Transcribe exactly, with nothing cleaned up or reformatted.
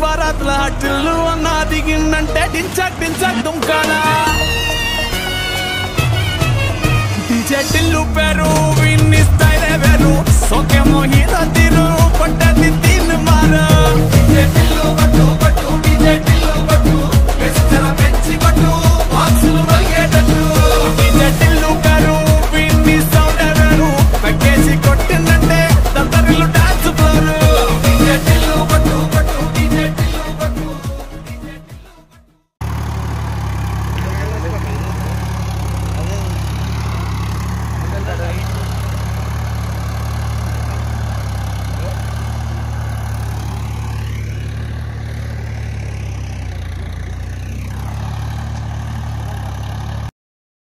బారాత్ల టిల్లు అన్న దిగిందంటే డించక్ డించక్ దుంకాలా డీజే టిల్లు పేరు విన్ని స్టైల్ వేరు సోకే మోహిత తీరు